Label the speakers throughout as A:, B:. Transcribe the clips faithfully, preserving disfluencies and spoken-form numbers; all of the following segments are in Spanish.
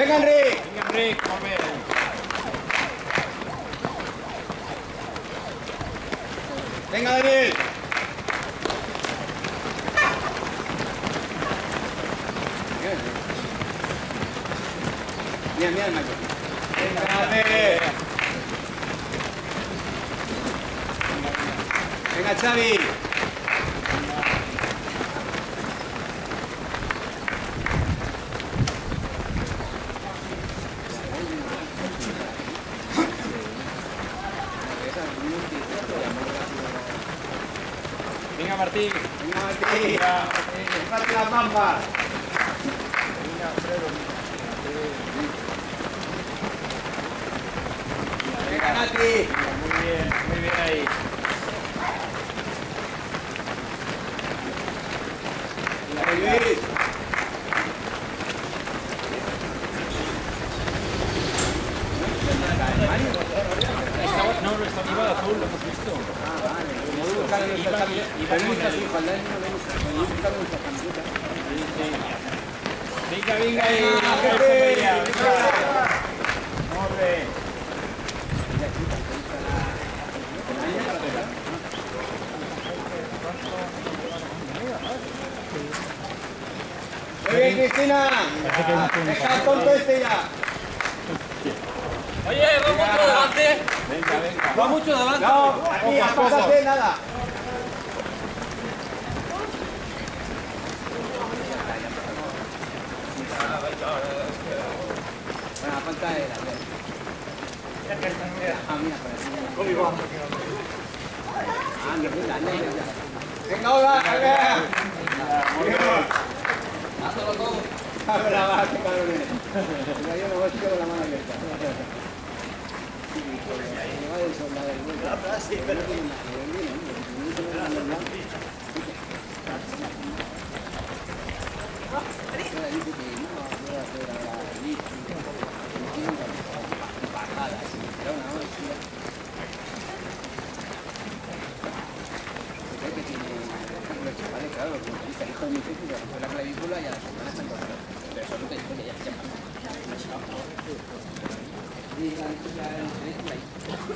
A: Venga, Enric.
B: Venga, Enric, molt bé.
A: Venga, Daniel. Mira, mira el macho. Venga, Daniel. Venga, Xavi.
B: Venga, Martí.
A: Venga, Martí. Prepárate las bambas.
B: Venga, Alfredo.
A: Venga, Nati.
B: Muy bien, muy bien ahí.
A: Venga, Luis.
B: No, no, está iba de azul, lo hemos visto.
A: Ah, vale. Yo voy a buscar en nuestra camiseta. Pero no está así, ojalá no lo vemos. Yo voy a buscar en nuestra camiseta.
B: Venga, venga, ahí. Molt bé.
A: Muy bien, Cristina. Deja el tonto este ya.
C: Oye, va mucho delante.
B: Venga, venga.
C: Va mucho delante.
A: No, aquí, apásate, nada. Bueno, la falta era. Ah, mira, por aquí. Ah, mi puta, anda ya. Venga, hola, venga.
C: Hazlo todo.
A: A ver, va, qué cabrón eres. Mira, yo no voy con la mano abierta. Me va del soldado del vuelo. Sí, pero no tiene nada. Claro, lo que utiliza el hijo de mi jefe, que rompió la clavícula y a la semana está encontrado. Pero eso es lo que dijo que ya se llama. Y la historia de la diferencia ahí.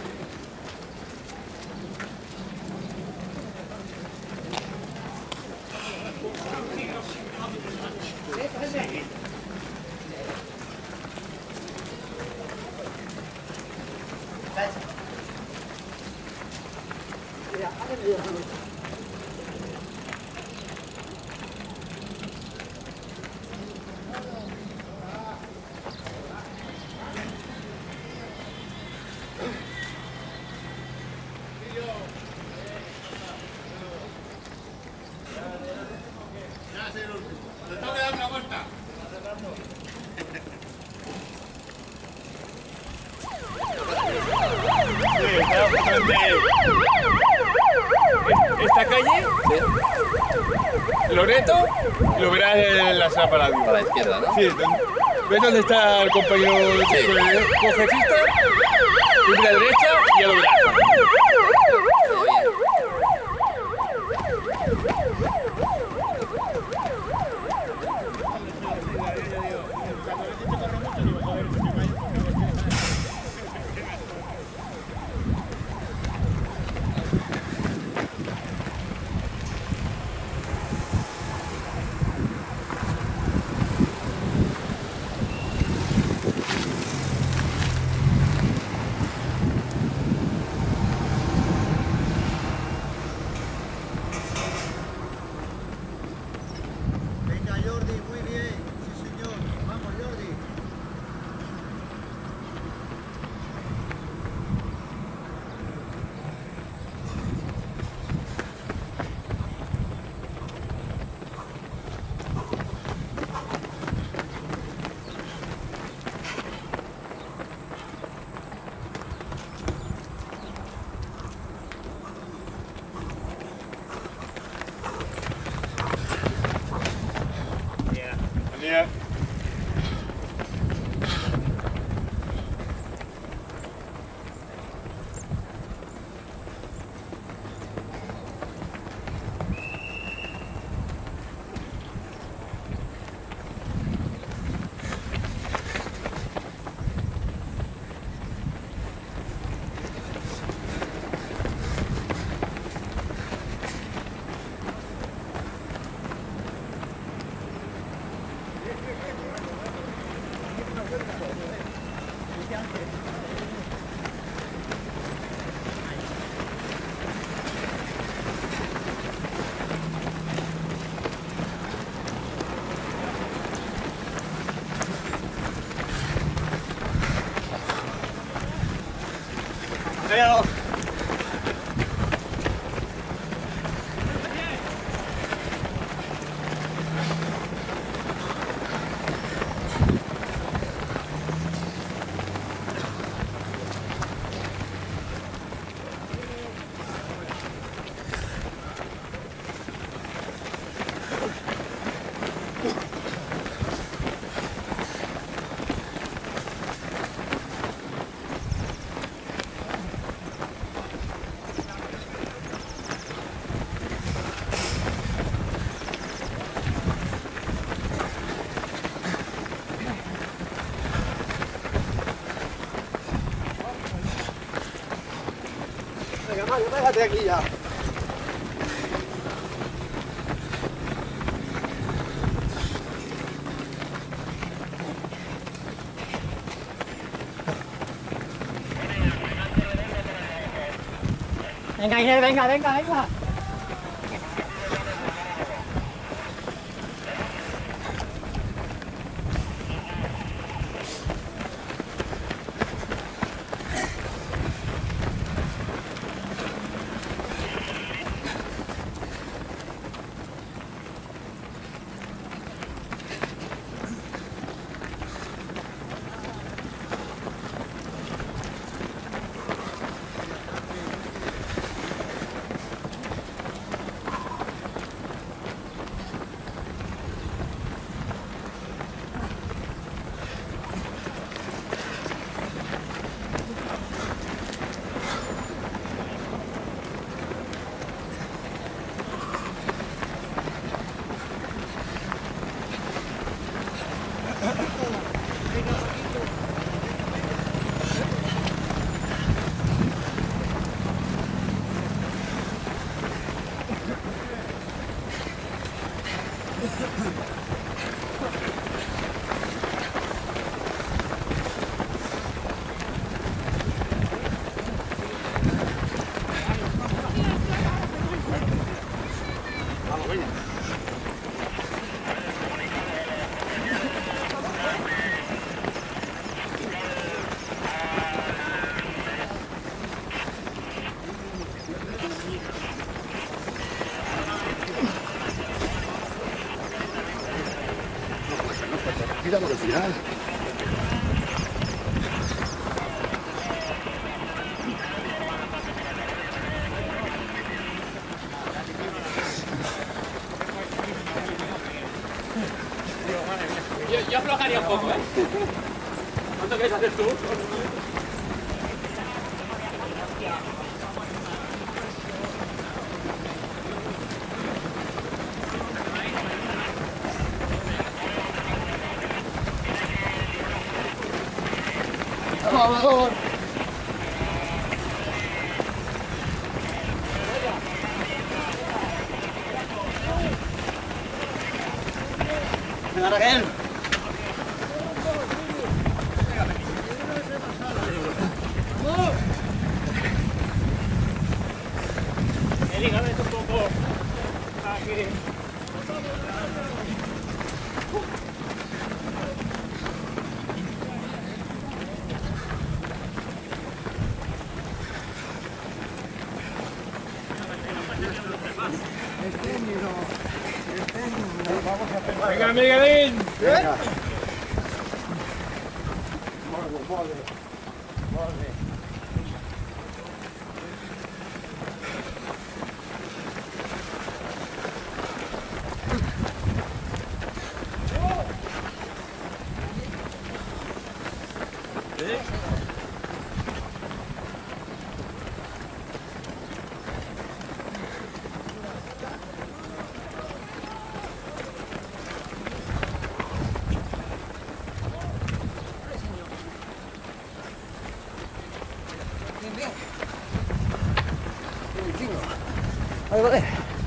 B: Esta calle, Loreto, lo verás en la sala para
C: A la izquierda, ¿no?
B: Sí, ¿ves dónde está el compañero congresista? Siempre a la derecha y ya lo verás.
D: Pégate aquí ya. Venga, Inés, venga, venga, venga.
E: Mira por el final.
C: Yo, yo aflojaría un poco, ¿eh? ¿Cuánto quieres hacer tú?
D: ¡Vamos! Venga, Raquel.
B: Eli, un poco aquí. Venga, Miguelín.
D: Venga. Ahí vale.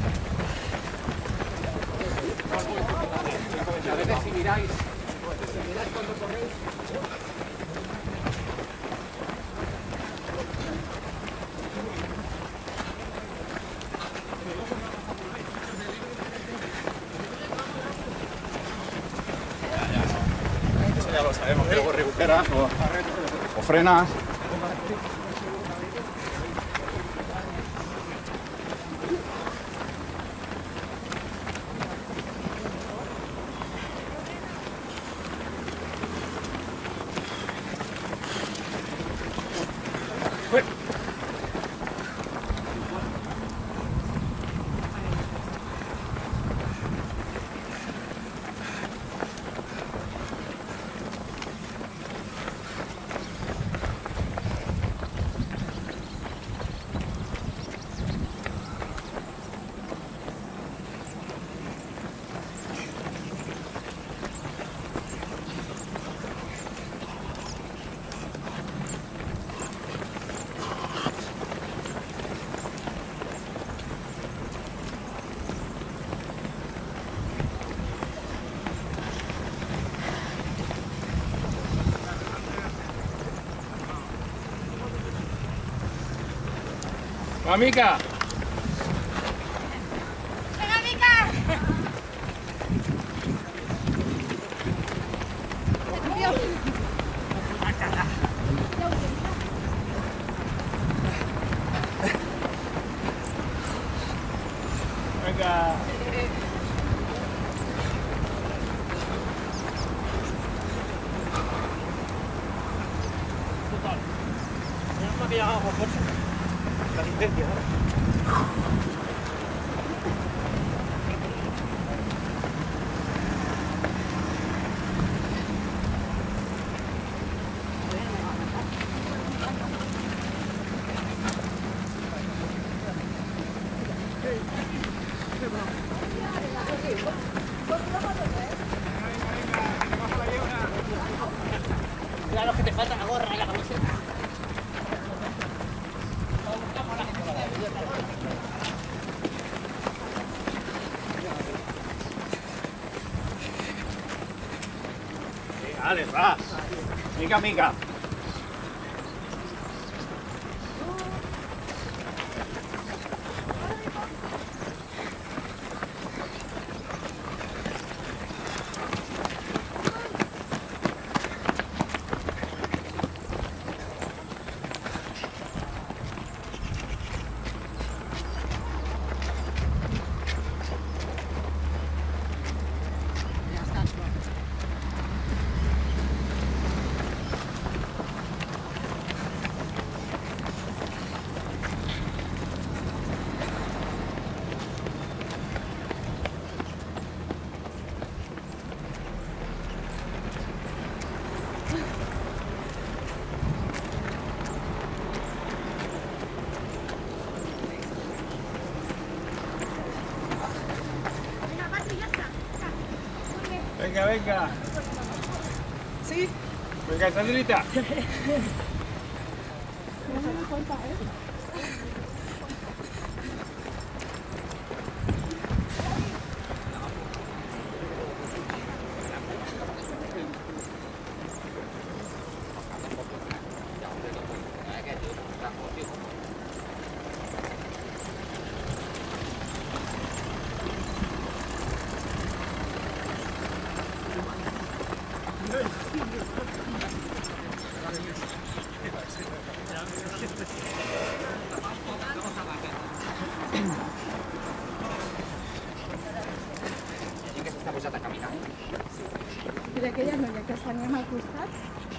A: A veces si miráis, si miráis cuando corréis,
E: Eso ya lo sabemos, que luego recuperas o, o frenas.
B: Mica.
F: Venga, Mica.
B: Venga.
C: Menos que llegamos por coche. La asistencia, ¿no?
D: Claro que te falta la gorra y la camiseta.
E: Vale, vas. Mica, mica.
B: Venga, venga.
F: Sí.
B: Venga, Sandrita.
F: I d'aquella noia que s'anem al costat?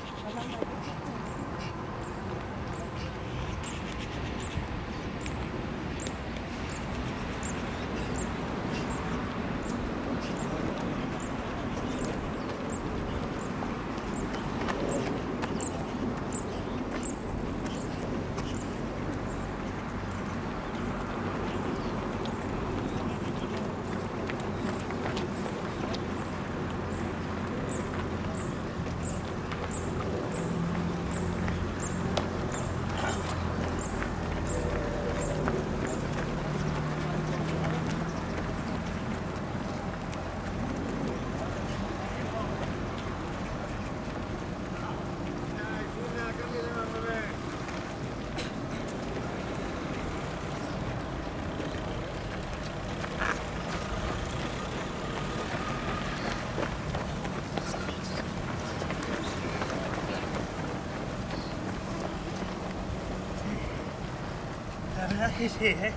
C: La verdad es que sí, ¿eh?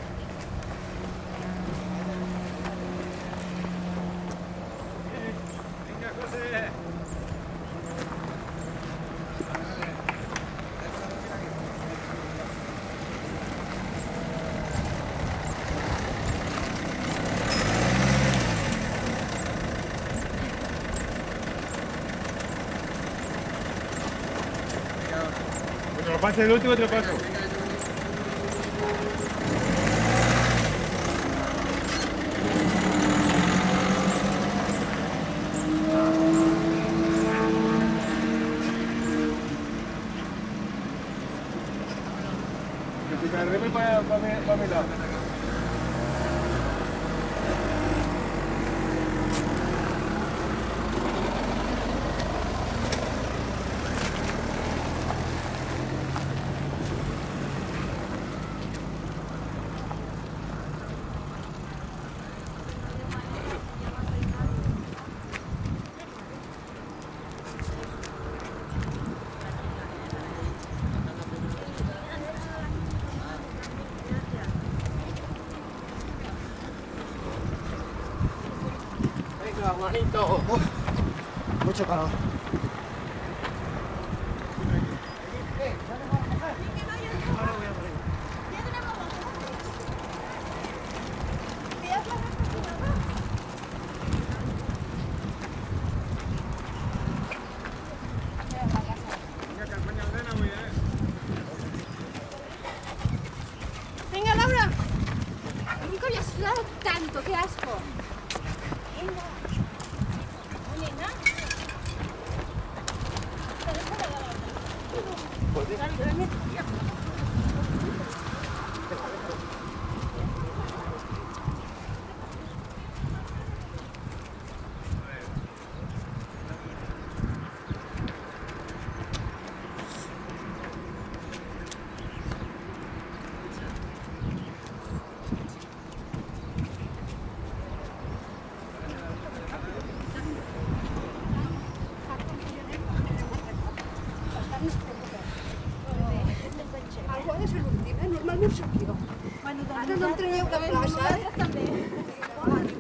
E: Venga, José.
B: Otro paso, el último, otro paso. Que te reme para mi lado.
C: Venga, Juanito.
D: Mucho calor.
F: Venga, Laura. Nunca había sudado tanto, qué asco. Venga. Oye, ¿no?
G: Ara és l'últim, eh? Normalment soc jo. Ara no em traieu cap plaça, eh?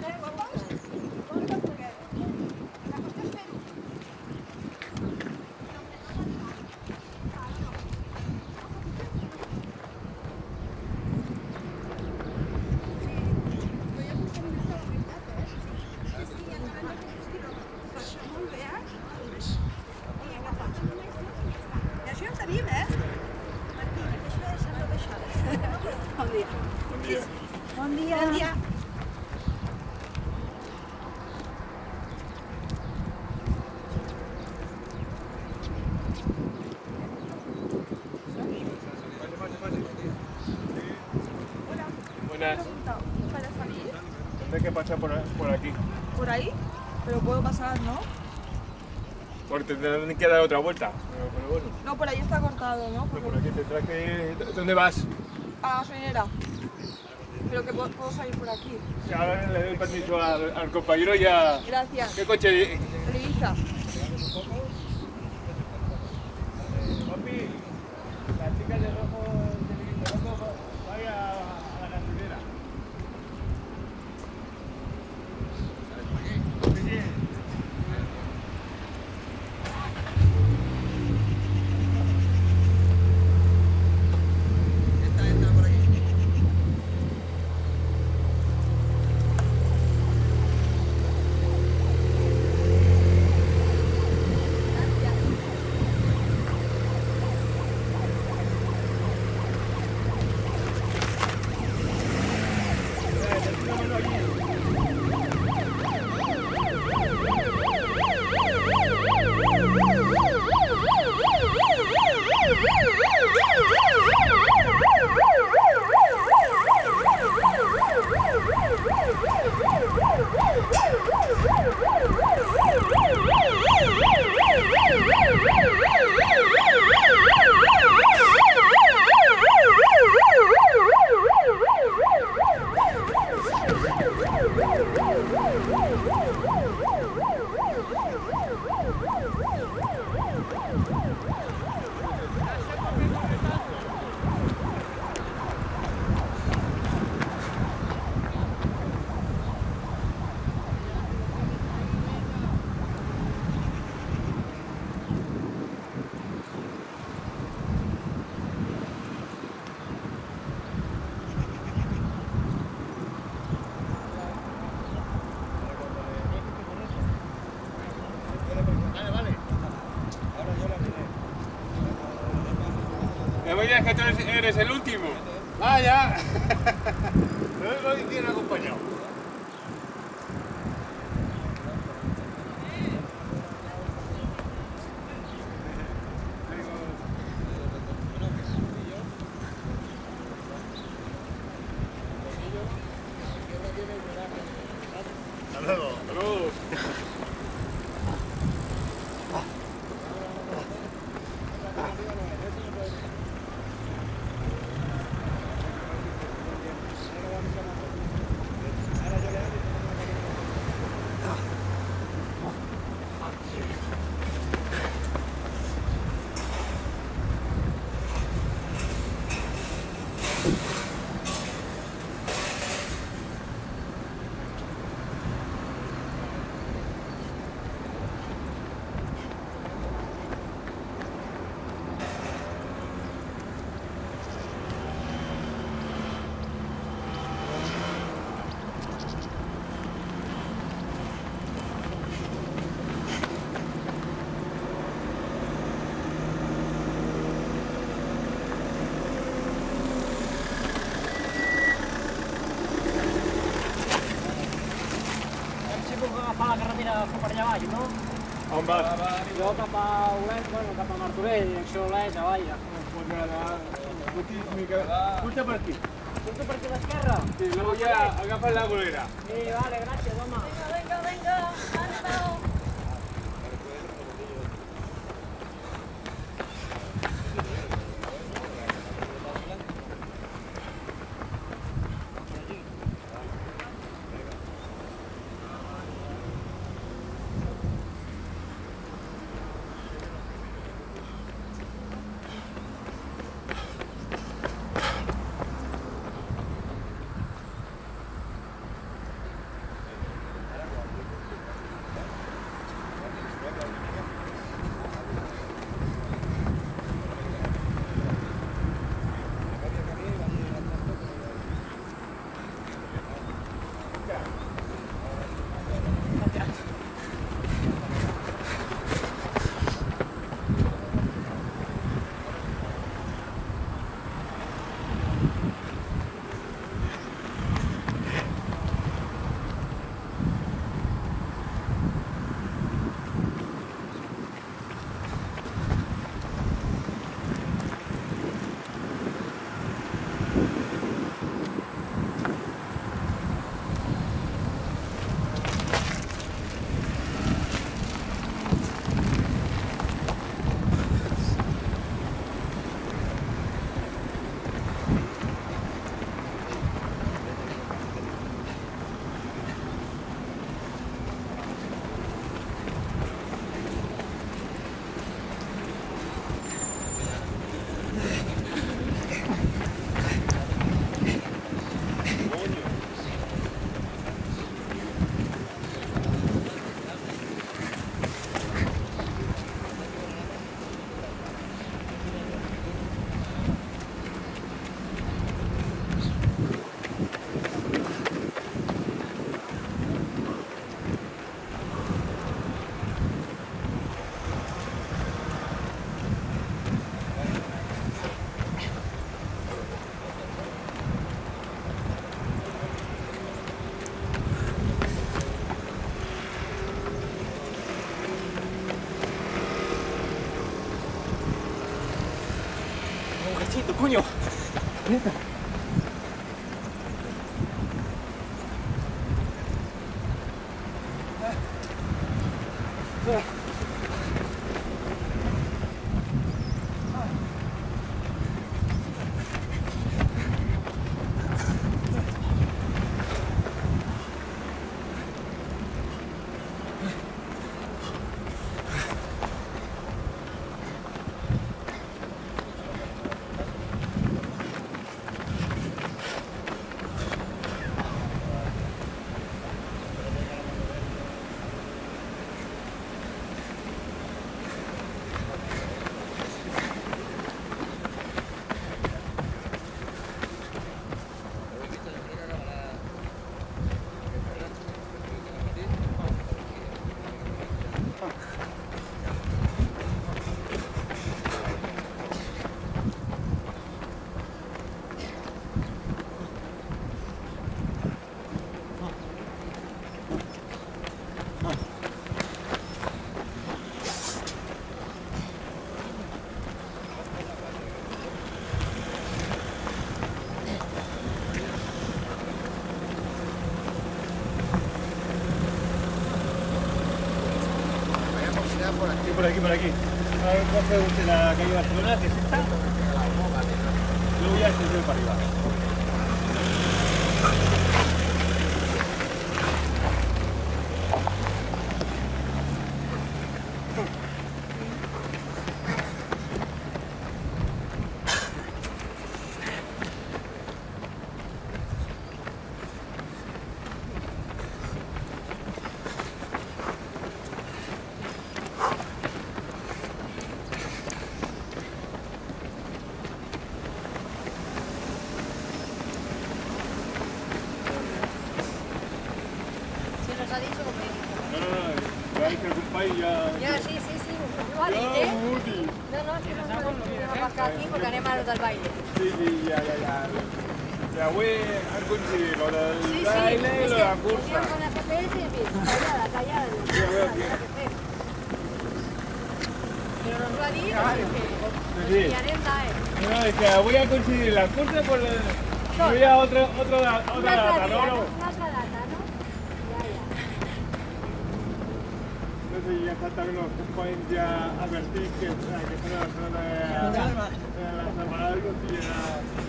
G: I això ja ho tenim, eh? Bon dia.
E: Bon dia.
G: Bon dia. Bon dia.
B: Buenas.
F: ¿Para salir?
B: Tendré que pasar por, por aquí.
F: ¿Por ahí? Pero puedo pasar, ¿no?
B: Porque tendrán que dar otra vuelta. Pero, pero bueno,
F: No, por ahí está cortado, ¿no?
B: pero por aquí tendrás que ir. ¿Dónde vas?
F: A la gasolinera. Pero que puedo, puedo salir por aquí.
B: Ahora le doy permiso al, al compañero y a...
F: Gracias.
B: ¿Qué coche?
F: El Ibiza.
B: Papi, la chica de rojo de rojo vaya a la gasolinera. Me voy a decir que tú eres, eres el último.
E: ¡Vaya! No lo hicieron acompañado. Hasta luego.
B: Hasta luego.
C: carretera fa per allà avall, no?
E: On vas?
C: Jo cap a Olesa, bueno, cap a Martorell, direcció Olesa, Valla.
E: Puja per aquí.
C: Surto per aquí a l'esquerra?
E: Sí, luego ya agafa la bolera.
C: Sí, vale, gràcies, home.
F: Venga, venga, ánimo.
C: Coño.
E: Sí, por aquí, por aquí. A ver, coge usted la calle Barcelona, que es esta. Luego ya se sube para arriba.
F: Nos ha dicho que...
E: No, no, no, ya que ocupáis ya...
F: Ja, sí, sí, sí, ho ha dit, eh? No, no, és que no ens podem aparcar aquí perquè anem a lo del baile.
E: Sí, sí, ja, ja, ja. Que avui han coincidit lo del
G: Sí, sí,
E: baile i
G: es
E: lo
G: que
E: de la
G: venían
E: cursa.
G: con la G P S y bien, callada, callada.
E: Sí, a ver,
G: nada,
E: sí.
G: nada que hacer. Pero nos va a dir
E: Claro.
G: que
E: Sí,
G: nos
E: sí.
G: pillarem d'ahí.
E: No, és que avui ha coincidit la cursa pues, hi havia otra, otra, otra
G: Una
E: data,
G: altra
E: no?
G: dia,
E: no?
G: una altra data, no? Ja, ja.
E: No sé, ja està també els companys ja advertits que, que estan a la zona de, de la setmana que tindrà...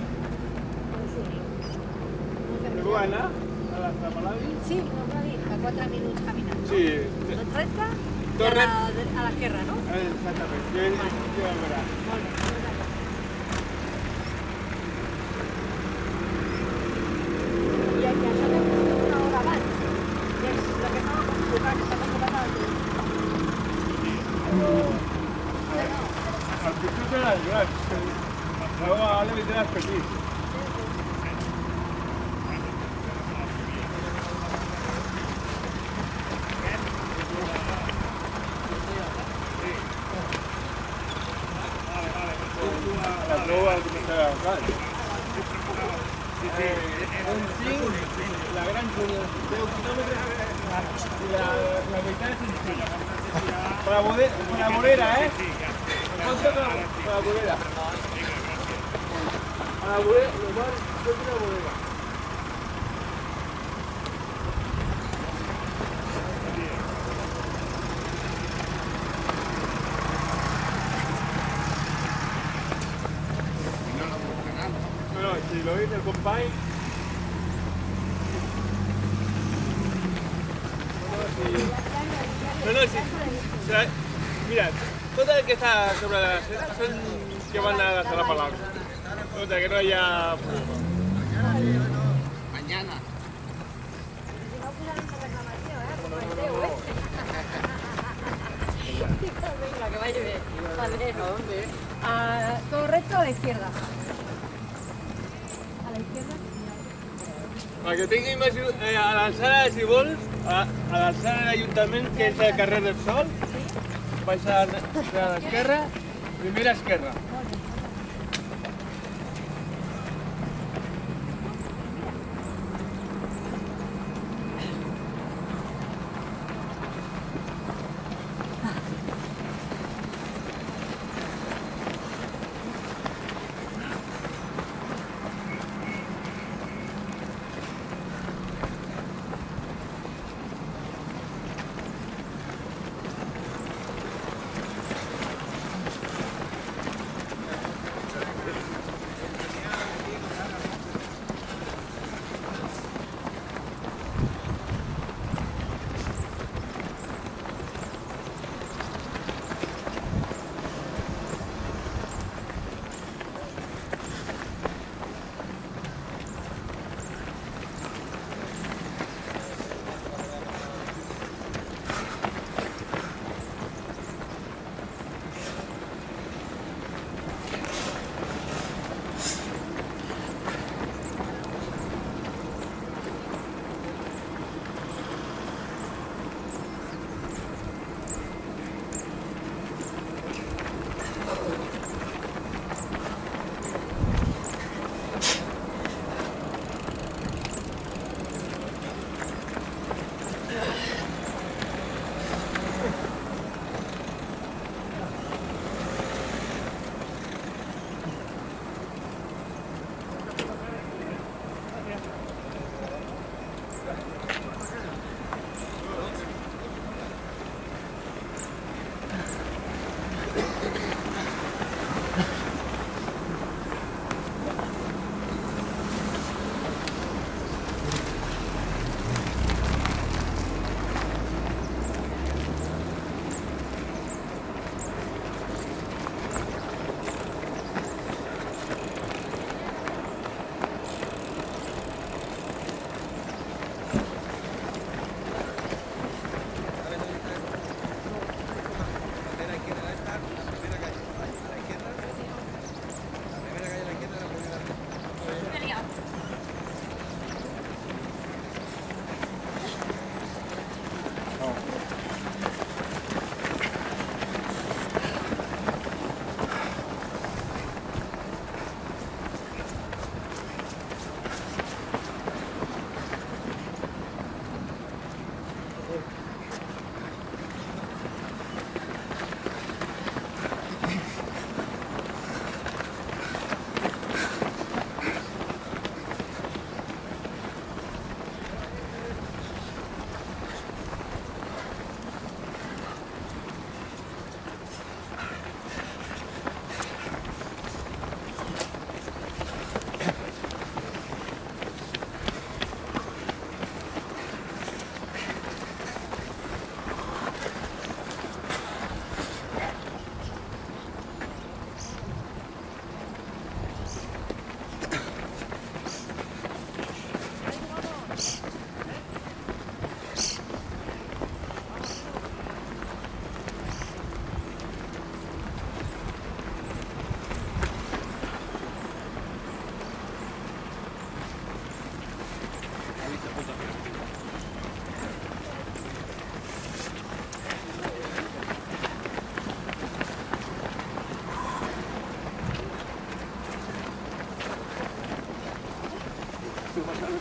E: ¿Te puedo anar a la Zamaladi?
G: Sí, nos va a dir, a quatre minuts caminant.
E: Sí.
G: Tot recte i a
E: Tot
G: la- a l'esquerra, no?
E: Exactament. Jo, jo ja el verà.
G: Molt bé, doncs d'acord. I aquí això que hem fet una hora abans, que és la que estava convocant, estava convocant al grup.
E: El pitjor de les grans. Luego ara vindrà els petits. La trobo al començar de cal. Un cinc, la gran són deu quilòmetres i la, la meitat és un cinc. Per la, bode, per la vorera, eh? En compte per la, per la vorera. A la vorera, lo más, yo la vorera. No, no, si lo dice el company... No, no, sí. O sea, mira, tot el que està sobre la cera són que van a la sala palabra. O sea, que no haya problema.
A: Mañana.
G: Si no posarem una reclamació, eh? Com es deu, eh? Venga, que vaya bien. Vale. ¿A dónde? A, todo recto a la izquierda. A la izquierda.
E: El que tingui més... Eh, a l'alçada, si vols, a, a l'alçada de l'Ajuntament, que és el carrer del Sol, vaig a, a l'esquerra, primera esquerra.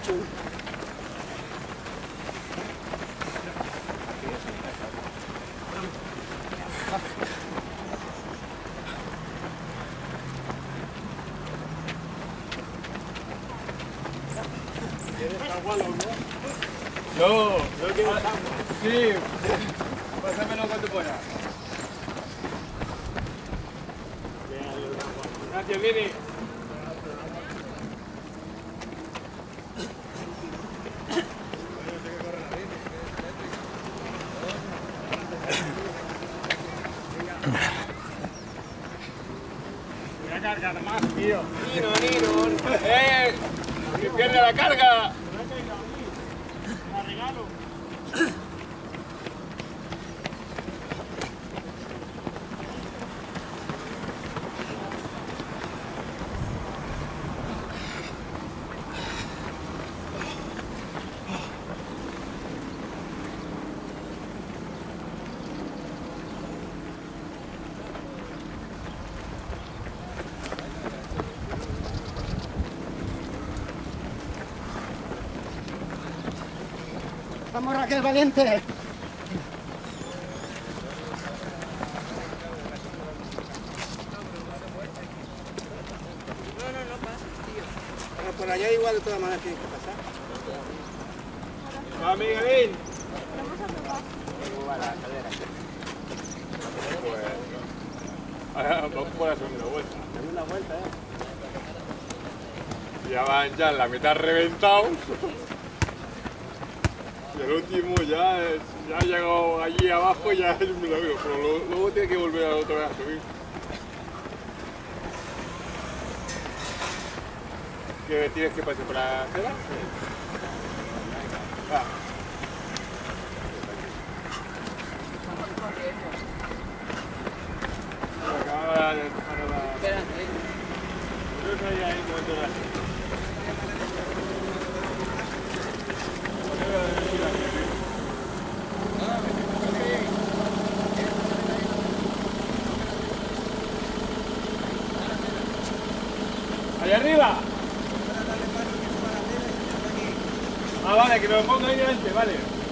B: No, no quiero agua. Sí, pásamelo cuando puedas. Gracias, Vini.
C: Voy a cargar más, tío.
B: Nino, Nino. ¡Eh! ¡Que pierde la carga!
C: La regalo.
D: Vamos, Raquel, valiente.
A: Pero por allá igual de todas maneras tienes que pasar.
B: ¡Va, Miguelín! Pues... Ahora vamos por la segunda vuelta.
A: Segunda vuelta, ¿eh?
B: Ya van ya en la mitad reventados. Y el último ya, es- ya ha llegado allí abajo y ya es un milagro, pero luego, luego tiene que volver a otra vez a subir. ¿Qué tienes que pasar por la acera? Va. Acaba de dejar la...
A: Espérate.
B: Yo estoy ahí con toda la... ¡Allá arriba! Ah, vale, que me lo pongo ahí delante, vale.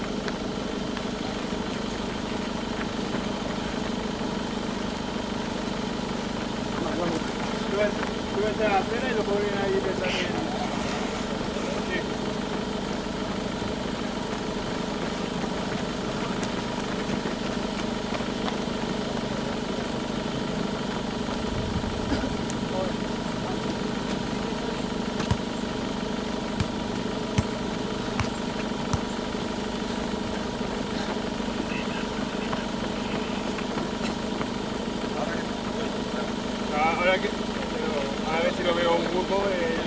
B: Súbete a la acera y lo ponen ahí pensando en... Sí. Ahora que... A ver si lo veo un poco, eh,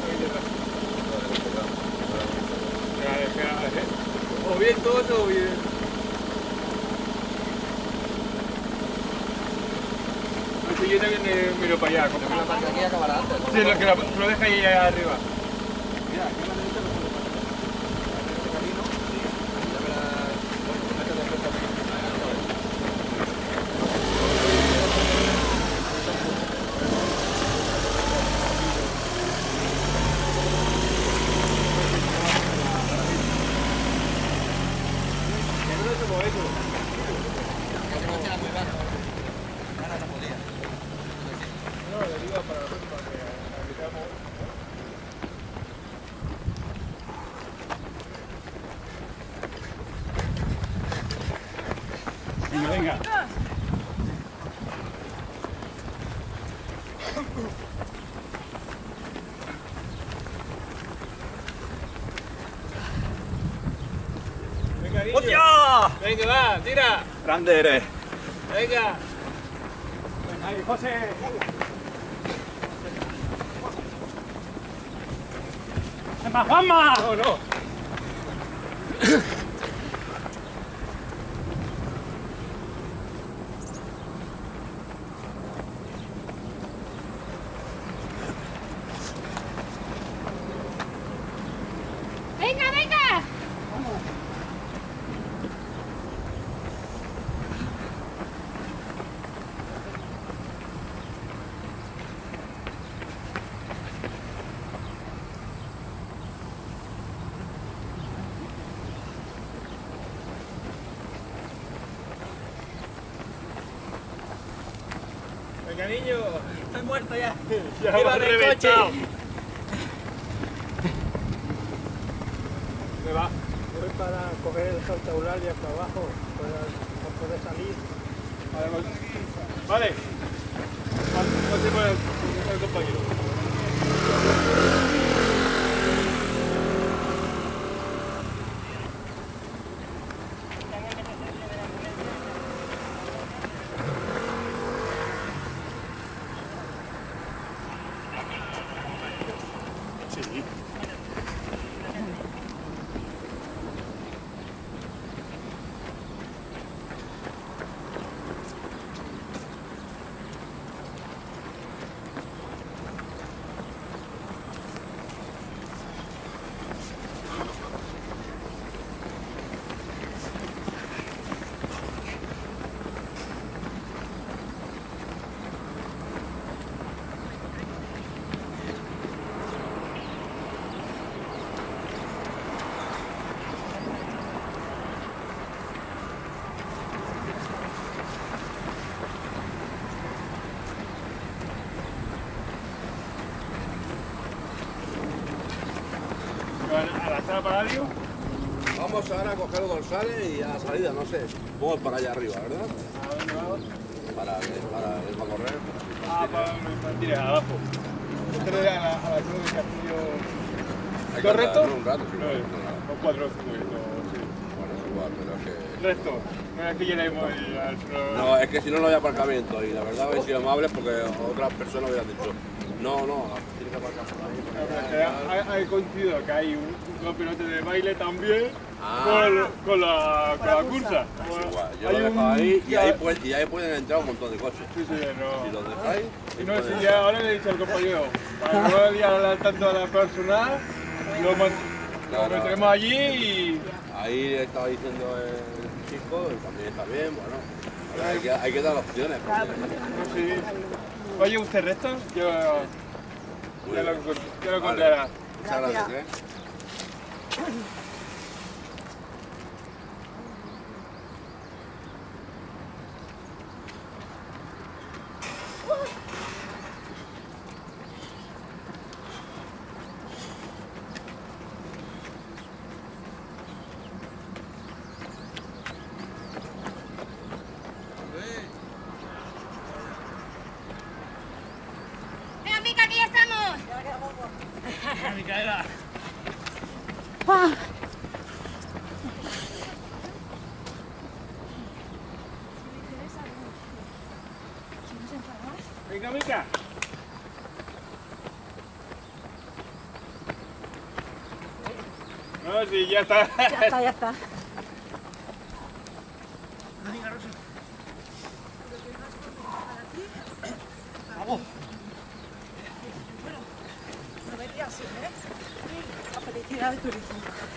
B: o bien todo o bien... Así yo también eh, miro para allá. Como que la
A: Porque aquí acabará antes, ¿no?
B: sí, lo que lo, lo deja ahí arriba.
A: Mira, aquí a la derecha no puede pasar. Este camino, sí. Ya verás. Bueno, este de frente también.
B: Venga, venga. Venga, niño.
C: ¡Hostia!
B: Venga, va, tira.
C: Grande eres.
B: Venga.
C: Ahí, José. ¡Juanma, Juanma!
B: No, no.
F: ¡Venga, venga!
E: cariño.
C: Estoy muerto ya.
E: Ya
C: Iba
E: va
C: en el coche.
E: reventado. Me va.
C: Voy para coger el Santa Eulalia para abajo, para, para poder salir.
E: Vale, vale. Vale. Pase por el, por el compañero. Sí. A la sala Paladio.
A: Vamos ahora a coger los dorsales y a la salida, no sé. Vamos para allá arriba, ¿verdad?
E: ¿A dónde vamos?
A: Para, para, para correr.
E: Ah, para los infantiles, abajo. Nosotros a la, a la cruz del castillo.
A: Hay que
E: ¿Dos rectos?
A: andar, ¿no? Un rato, sí.
E: No,
A: No,
E: o cuatro o cinco, no, sí.
A: bueno, es igual, pero es que...
E: Resto. No es que llenemos el... el-
A: No, es que si no, no hay aparcamiento y la verdad habéis sido amables porque otras personas hubieran dicho no, no, tienes que aparcar por ahí.
E: No, pero es que ha, ha coincidido que hay un, un campeonato de baile también
A: Ah.
E: con, con la, con la cursa.
A: Pues igual, yo
E: Hay
A: lo dejo
E: un-
A: ahí y ahí, pueden, y ahí pueden entrar un montón de coches.
E: Sí, sí,
A: Si
E: no.
A: los dejáis,
E: Y
A: ahí
E: no,
A: pueden
E: si ya ahora le he dicho al compañero, para no liar tanto a la personal, lo, man- lo
A: Claro.
E: meteremos allí y...
A: ahí estaba diciendo el chico y también está bien, bueno. Ahora hay que, hay que dar opciones. porque-
E: No sé. Oye, ¿usted resto? Yo...
A: Muy
E: Ya lo,
A: bien.
E: ya lo
A: Vale.
E: contará.
A: Muchas gracias, ¿eh?
F: Venga, Mica, que ya estamos.
E: Micaela. Venga, Mica. No, sí, ya está.
G: Ya está, ya está. No me digas así, ¿eh? La felicidad de turismo.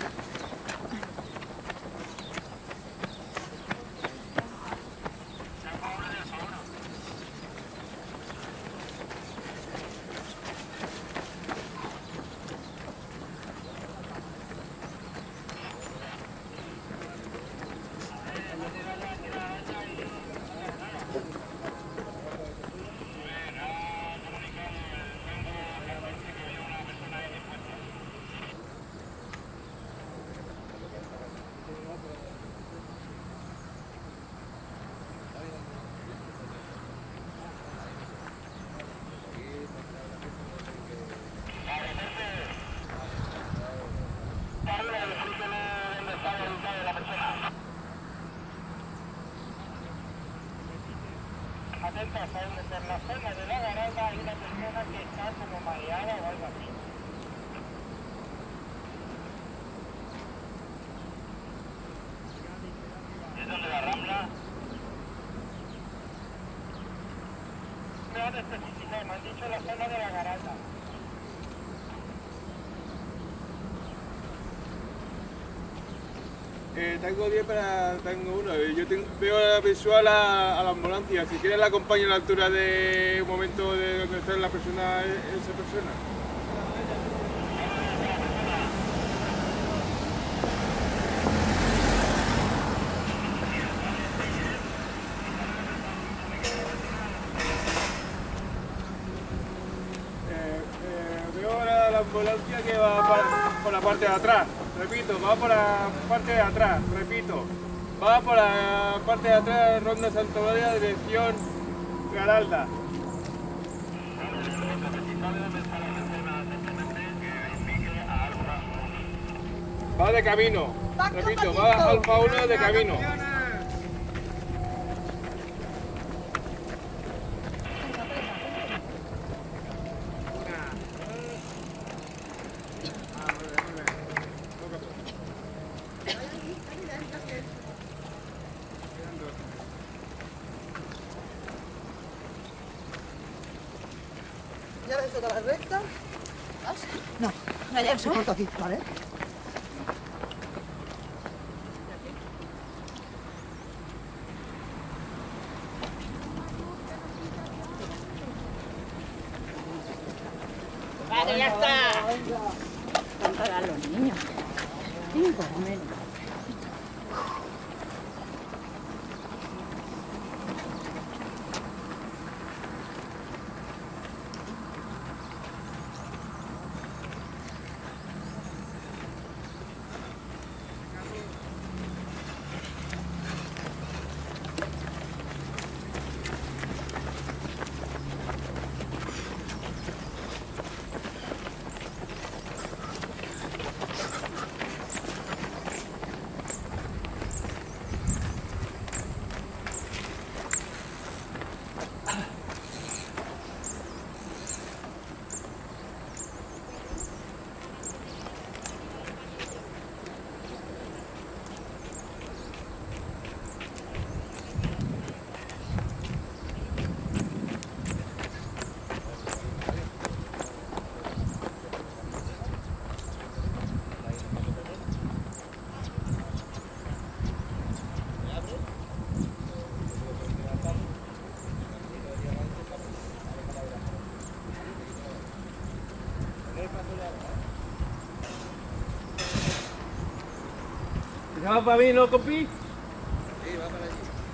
C: Atentos, en la zona de la garata hay una persona que está como mareada o algo así. ¿Es donde la Rambla? Me han especificado, me han dicho la zona de la garata.
E: Eh, tengo diez para... tengo uno. Eh, Yo tengo- veo la visual a, a la ambulancia. Si quieres la acompaño a la altura de un momento de donde está la persona, esa persona. con la hostia que va para, por la parte de atrás. Repito, va por la parte de atrás. Repito, va por la parte de atrás, Ronda Santa María, dirección Garalda. Va de camino. Repito, va Alfa uno de camino.
G: ¿Ya ves toda la recta? No, no, ya se corta aquí, ¿vale?
D: Vale, ya está.
G: Cantar a los niños. Cinco, menos.
E: ¿Te llamas para mí, no, compi?
A: Sí, va para allí.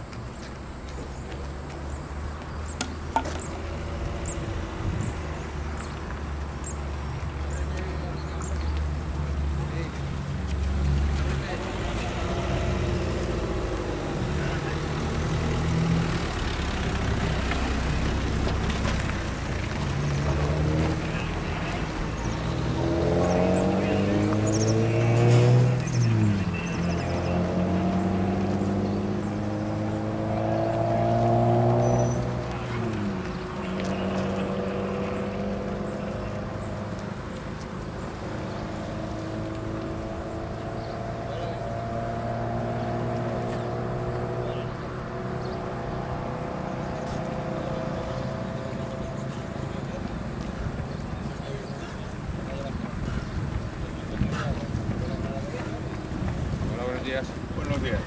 B: Hola, buenos días.
E: Buenos días.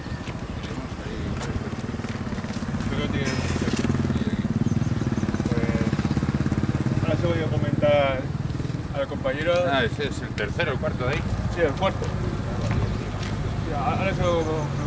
B: Creo que tiene-
E: Pues, ahora se voy a comentar al compañero.
B: Ah, ese es el tercero, el cuarto de ahí.
E: Sí, el cuarto. Sí, ahora se lo pregunto.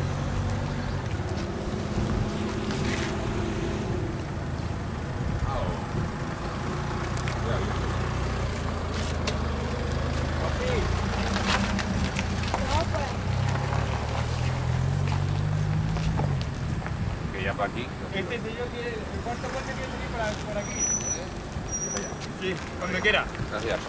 B: Que ya para aquí.
E: Este señor quiere, el cuarto coche quiere venir por, por aquí. Sí, cuando quiera.
B: Gracias.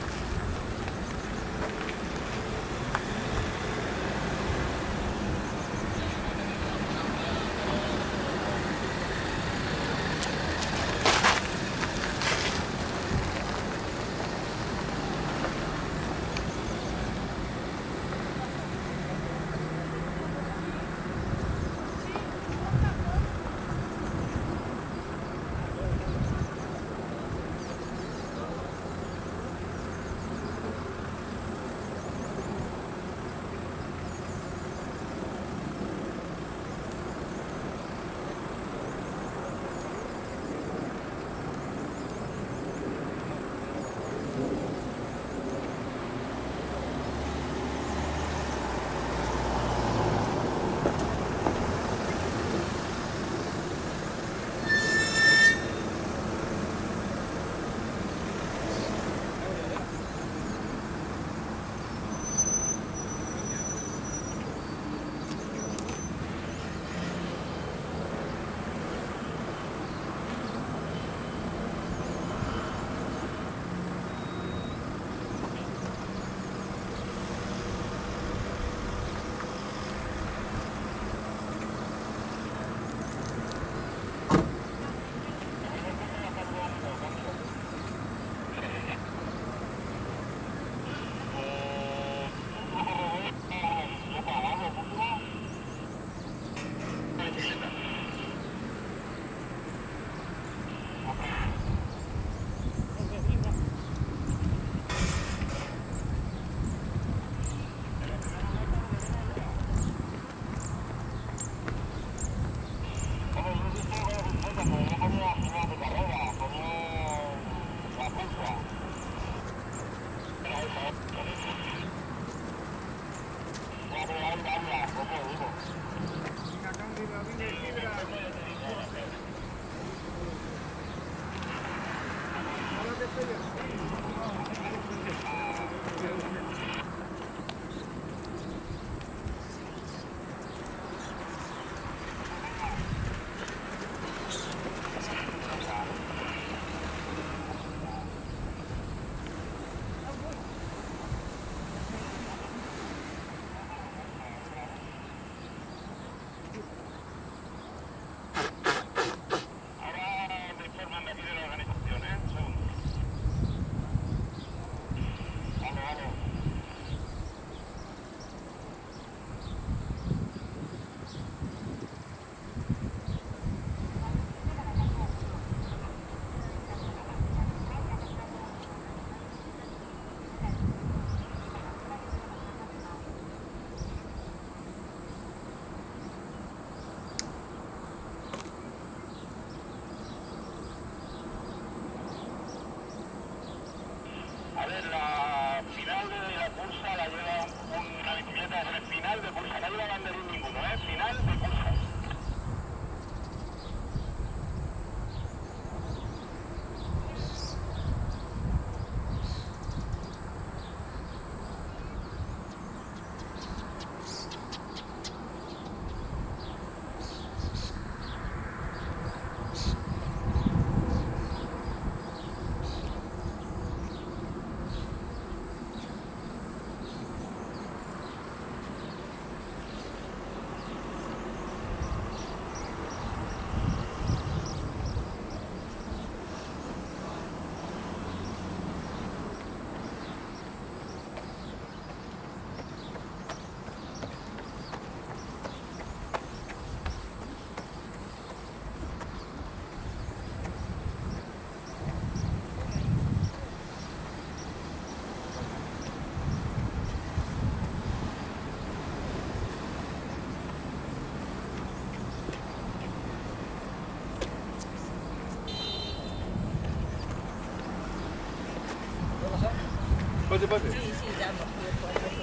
B: pase, pase.
G: Sí, sí, ya hemos ido.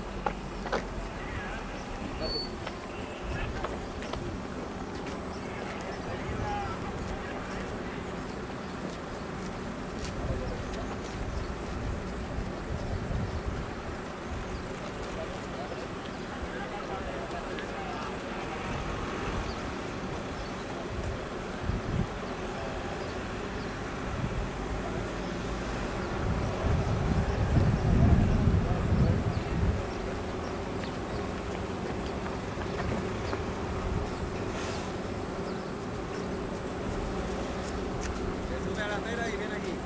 A: Sube a la acera y viene aquí.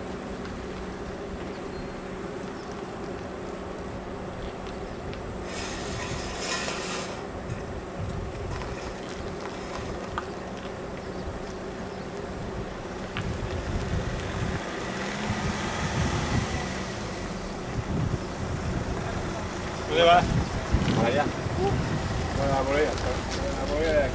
B: ¿Dónde vas?
E: Para allá. Bueno, la bolera. La bolera de aquí.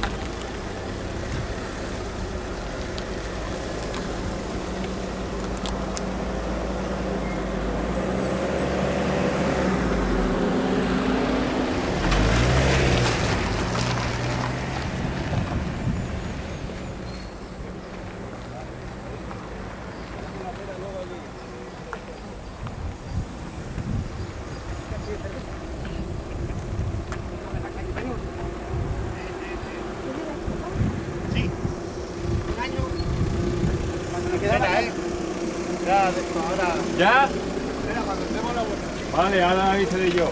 A: Espera, eh. Ya, de- ahora.
B: ¿Ya?
A: Espera, cuando estemos la vuelta.
B: Vale, ahora avisaré yo.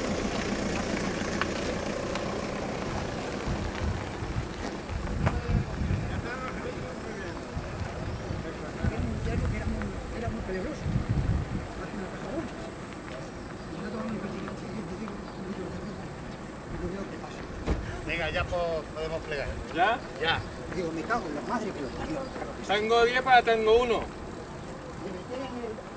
A: Venga, ya po- podemos plegar.
B: ¿Ya?
A: Ya.
D: Digo, me cago en la madre que lo parió.
B: Tango diez para tango uno.
D: Me metí en el-